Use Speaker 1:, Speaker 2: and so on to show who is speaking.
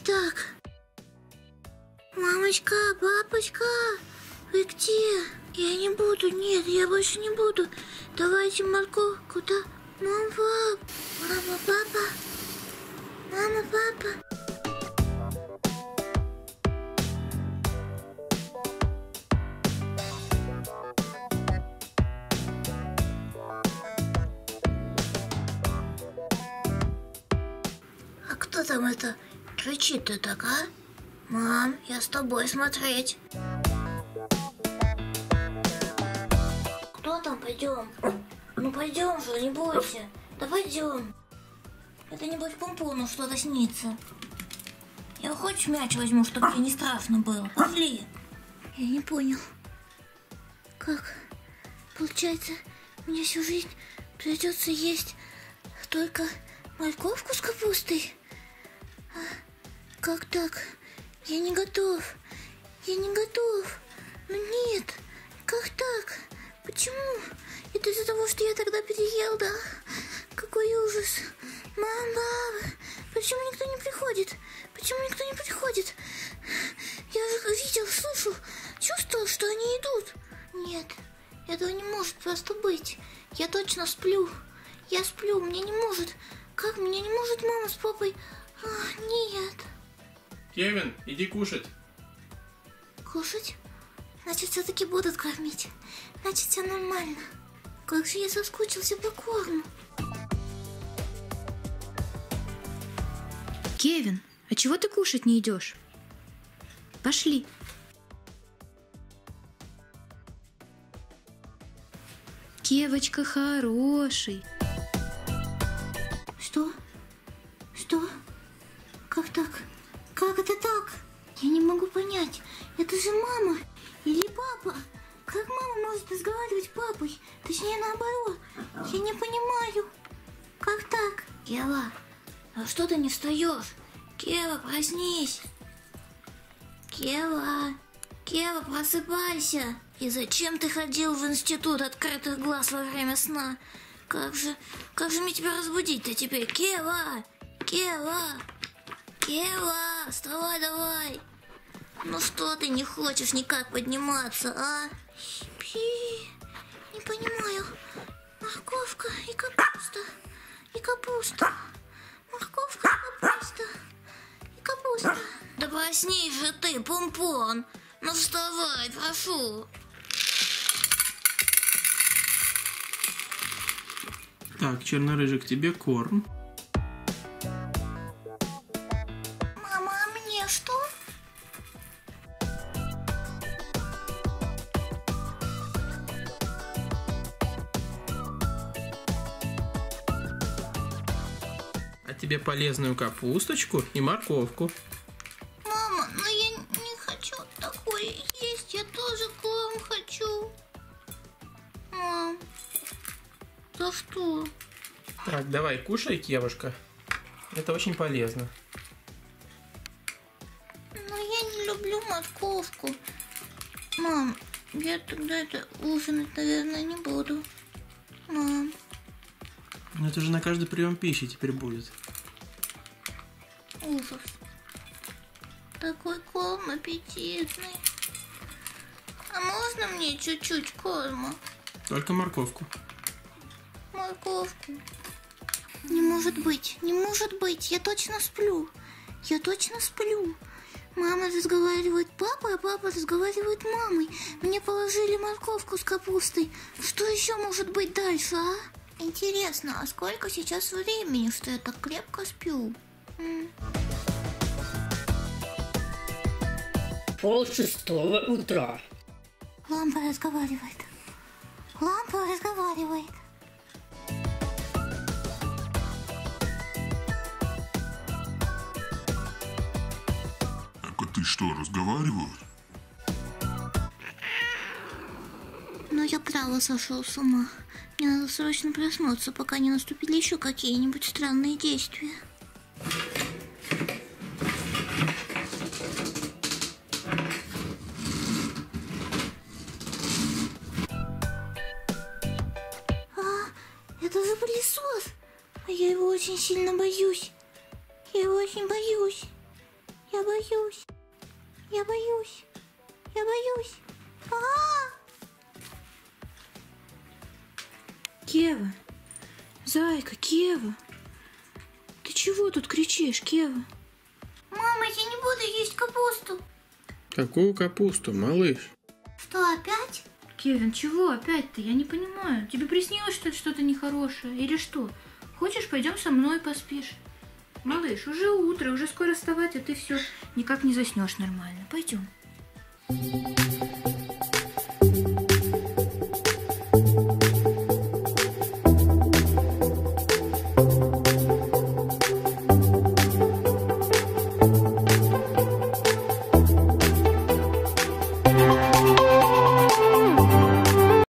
Speaker 1: так. Мамочка, папочка, вы где? Я не буду, нет, я больше не буду. Давайте морковку, да? Мама, пап, мама, папа, мама, папа. А кто там это кричит-то так, а? Мам, я с тобой смотреть. Кто там? Пойдем. Ну пойдем же, не бойся. Да пойдем. Это небось Пумпону что-то снится. Я хочешь мяч возьму, чтобы тебе не страшно было? Пошли. Я не понял. Как? Получается, мне всю жизнь придется есть только морковку с капустой? Как так? Я не готов. Я не готов. Ну нет. Как так? Почему? Это из-за того, что я тогда переел, да? Какой ужас. Мама, почему никто не приходит? Почему никто не приходит? Я же видел, слышал, чувствовал, что они идут. Нет, этого не может просто быть. Я точно сплю. Я сплю, мне не может. Как меня не может мама с папой? Нет.
Speaker 2: Кевин, иди кушать.
Speaker 1: Кушать? Значит, все-таки будут кормить. Значит, все нормально. Как же я соскучился по корму.
Speaker 3: Кевин, а чего ты кушать не идешь? Пошли. Кевочка хороший.
Speaker 1: Что? Что? Как так? Как это так? Я не могу понять. Это же мама или папа? Как мама может разговаривать с папой? Точнее, наоборот. Я не понимаю. Как так? Кева, а что ты не встаешь? Кева, проснись. Кева, Кева, просыпайся. И зачем ты ходил в институт открытых глаз во время сна? Как же мне тебя разбудить-то теперь? Кева, Кева, Кева, вставай давай. Ну что ты не хочешь никак подниматься, а? Спи. Не понимаю. Морковка и капуста. И капуста. Морковка и капуста. И капуста. Да проснись же ты, Пумпон. Ну вставай, прошу.
Speaker 2: Так, чернорыжик, тебе корм.
Speaker 1: Мама, а мне что?
Speaker 2: А тебе полезную капусточку и морковку.
Speaker 1: Мама, но я не хочу такое есть. Я тоже корм хочу. Мам, за что?
Speaker 2: Так, давай, кушай, Кевушка. Это очень полезно.
Speaker 1: Но я не люблю морковку. Мам, я тогда ужинать, наверное, не буду. Мам.
Speaker 2: Ну это же на каждый прием пищи теперь будет.
Speaker 1: Ужас. Такой корм аппетитный. А можно мне чуть-чуть корма?
Speaker 2: Только морковку.
Speaker 1: Морковку. Не может быть, не может быть. Я точно сплю. Я точно сплю. Мама разговаривает папой, а папа разговаривает мамой. Мне положили морковку с капустой. Что еще может быть дальше, а? Интересно, а сколько сейчас времени, что я так крепко сплю?
Speaker 4: 5:30 утра.
Speaker 1: Лампа разговаривает. Лампа разговаривает.
Speaker 5: А коты что, разговаривают?
Speaker 1: Но я право сошел с ума. Мне надо срочно проснуться, пока не наступили еще какие-нибудь странные действия. Это же пылесос. А я его очень сильно боюсь. Я его очень боюсь. Я боюсь. Я боюсь. Я боюсь.
Speaker 3: Кева, зайка, Кева, ты чего тут кричишь, Кева?
Speaker 1: Мама, я не буду есть капусту.
Speaker 2: Какую капусту, малыш?
Speaker 1: Что, опять?
Speaker 3: Кевин, чего опять-то? Я не понимаю. Тебе приснилось, что ли, что-то нехорошее? Или что? Хочешь, пойдем со мной поспишь? Малыш, уже утро, уже скоро вставать, а ты все никак не заснешь нормально. Пойдем.